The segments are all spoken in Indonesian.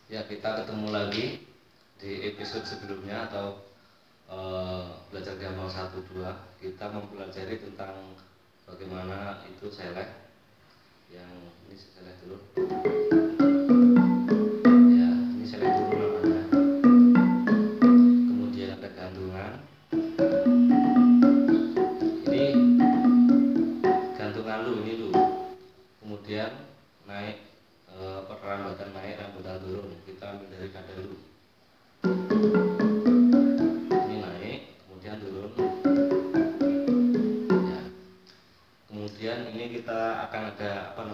Ya, kita ketemu lagi di episode sebelumnya atau belajar gampang 1-2. Kita mempelajari tentang bagaimana itu select. Yang ini select dulu. Ya, ini select dulu namanya. Kemudian ada gantungan. Ini gantungan lu, ini lu. Kemudian naik perlambatan naik, rambutan turun. Kita ambil dari nada lu. Ini naik, kemudian turun. Ya. Kemudian ini kita akan ada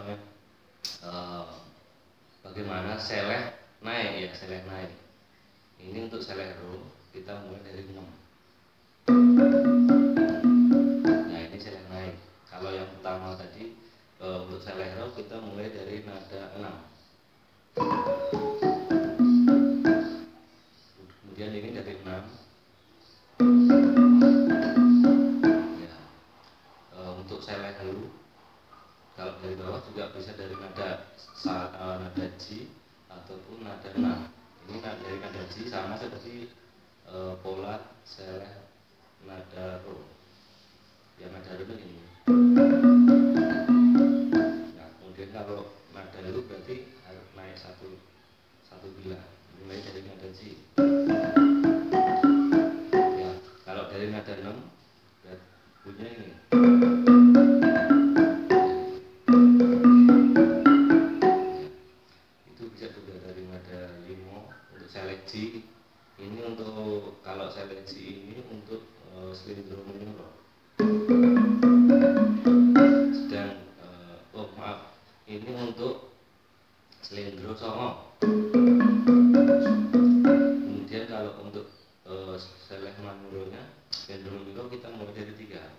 bagaimana select naik, ya, select naik. Ini untuk select row kita mulai dari 6. Nah, ini select naik. Kalau yang pertama tadi untuk select row kita mulai dari nada 6. Kemudian ini dari 6. Ya. Untuk select dulu. Kalau dari bawah juga bisa dari nada G ataupun nada 6. Ini dari nada G sama seperti pola select nada row. Yang nada row ini. Nah, kemudian kalau nada row berarti harus naik satu bilah. Mulai dari nada G. Ya, kalau dari nada 6 punya ini. Select G ini untuk kalau select G ini untuk slendro menurun. Sedang ini untuk slendro songo. Kemudian kalau untuk select manurnya slendro menurun kita mulai dari 3.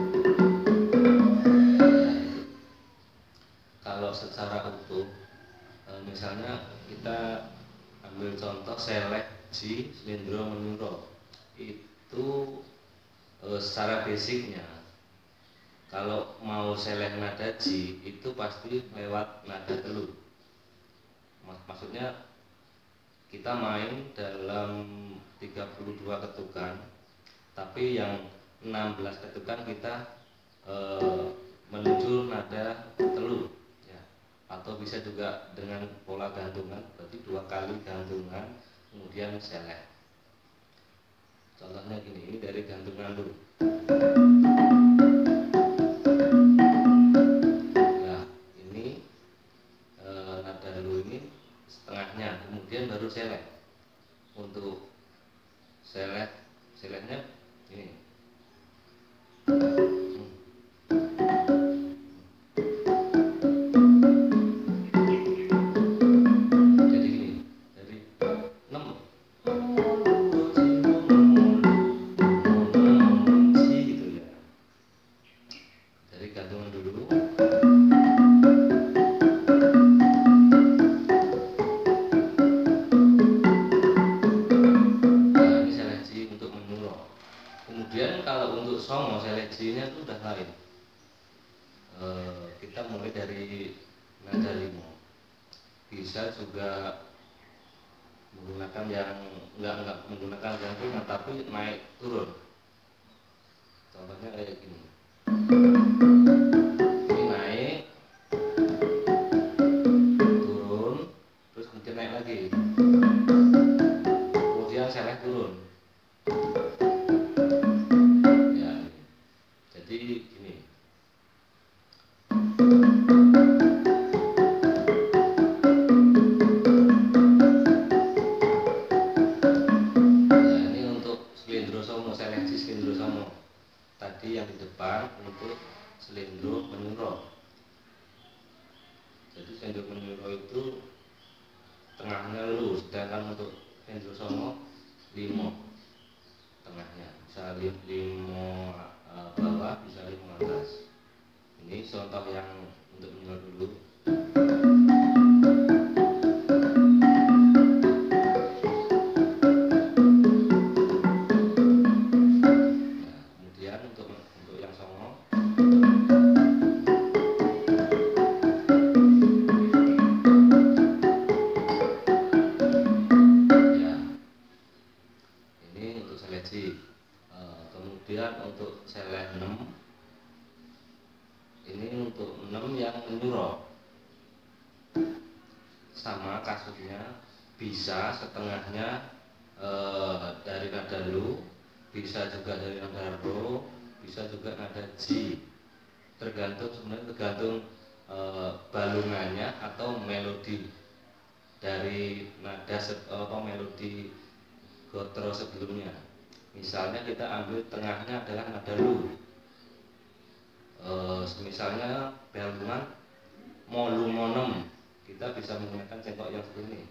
Kalau secara utuh misalnya kita ambil contoh select G slendro menurun itu secara basicnya kalau mau select nada G itu pasti lewat nada telu. Maksudnya kita main dalam 32 ketukan, tapi yang 16 ketukan kita menuju nada telu. Atau bisa juga dengan pola gantungan, berarti 2 kali gantungan kemudian select. Contohnya gini, ini dari gantungan dulu. Nah, ini nada lu ini setengahnya, kemudian baru select. Untuk selectnya ini. Kemudian kalau untuk songo seleksinya itu udah lain. Kita mulai dari nada 5. Bisa juga menggunakan yang enggak menggunakan gantungan tapi naik turun. Contohnya kayak gini. Ini naik, turun, terus kemudian naik lagi. Kemudian select turun. Jadi gini. Nah, ini untuk slendro songo, seleksi slendro songo. Tadi yang di depan untuk slendro menuro. Jadi slendro menuro itu tengahnya lu, sedangkan untuk slendro songo 5 tengahnya. Bisa 5 bawah, bisa 5 atas. Ini contoh yang untuk menurut dulu. Nah, kemudian untuk yang songo. Kemudian untuk seleh 6, ini untuk 6 yang menyuruh. Sama kasusnya, bisa setengahnya dari nada lu, bisa juga dari nada ro, bisa juga nada ji. Tergantung balungannya atau melodi dari nada atau melodi gotro sebelumnya. Misalnya kita ambil tengahnya adalah nada lu, misalnya balungan molu monem, kita bisa menggunakan cengkok yang seperti ini.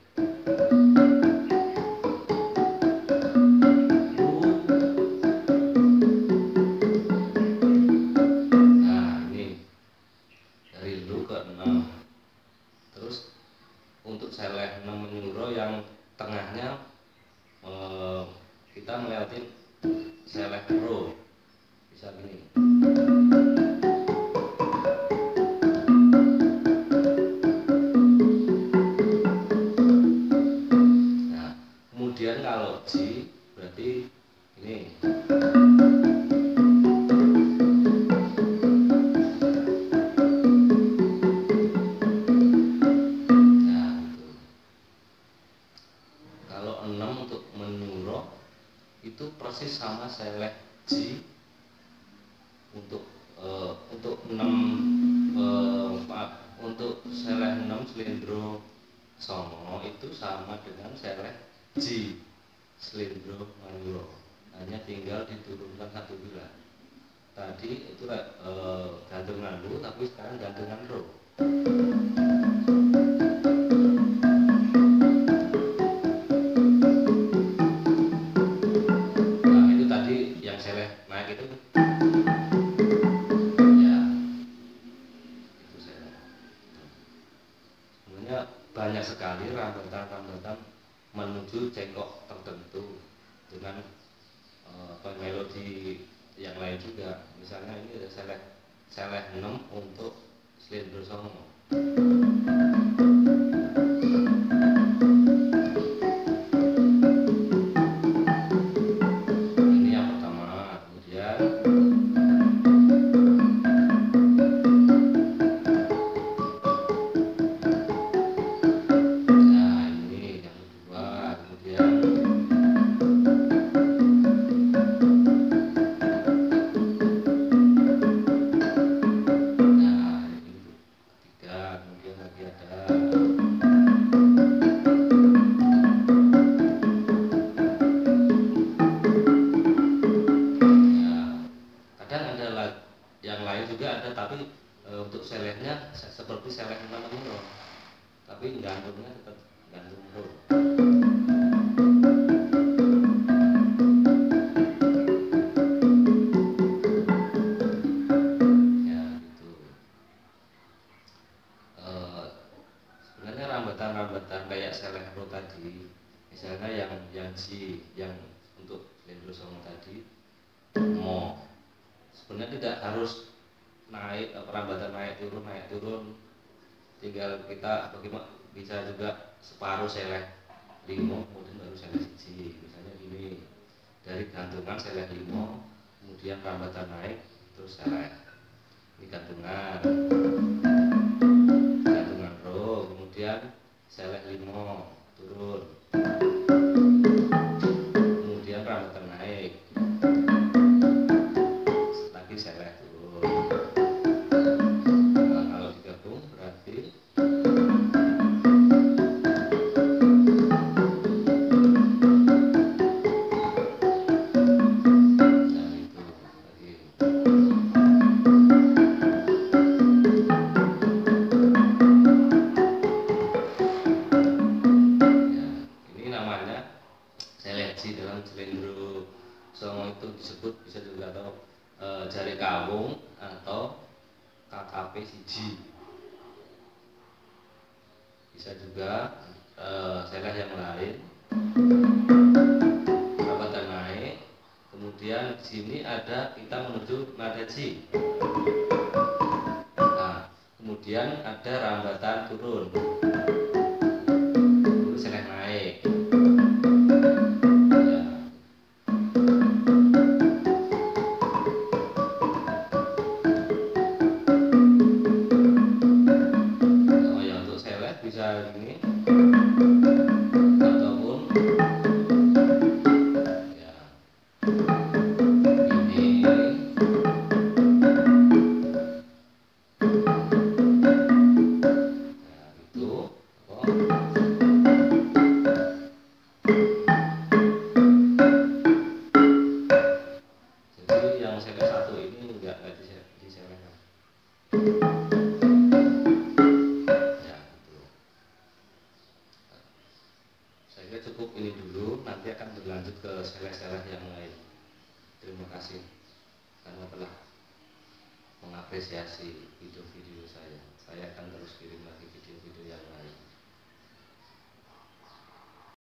Nah ini dari lu ke 6. Terus untuk seleh 6 menyuruh yang tengahnya kita melewati seleh ro, bisa gini. Nah kemudian kalau ji berarti ini. Itu persis sama seleh ji untuk 6 untuk seleh 6 slendro songo itu sama dengan seleh ji slendro manuro, hanya tinggal diturunkan satu bila. Tadi itu gantungan lu, tapi sekarang gantungan ro. Banyak sekali rambatan-rambatan menuju cengkok tertentu dengan melodi yang lain juga. Misalnya ini ada seleh 6 untuk slendro songo. Ini yang pertama. Kemudian yang lain juga ada, tapi untuk selehnya seperti seleh 6 ro, tapi gantungnya tetap gantung ro. Ya gitu. Sebenarnya rambatan-rambatan kayak seleh ro tadi, misalnya yang ji, yang untuk slendro songo tadi, mo, sebenarnya tidak harus naik perambatan naik turun, tinggal kita bagaimana bisa juga separuh seleh 5 kemudian baru seleh siji, misalnya ini dari gantungan seleh 5 kemudian rambatan naik terus seleh, ini gantungan ro, kemudian seleh 5 turun, kemudian rambatan naik lagi seleh turun. Nah, kalau digabung berarti dalam slendro songo itu disebut, bisa juga atau jari kawung atau KKP siji, bisa juga seleh yang lain rambatan naik, kemudian di sini ada kita menuju nada ji. Nah, kemudian ada rambatan turun, seleh naik. Saya kira cukup ini dulu, nanti akan berlanjut ke seleh-seleh yang lain. Terima kasih karena telah mengapresiasi video-video saya. Saya akan terus kirim lagi video-video yang lain.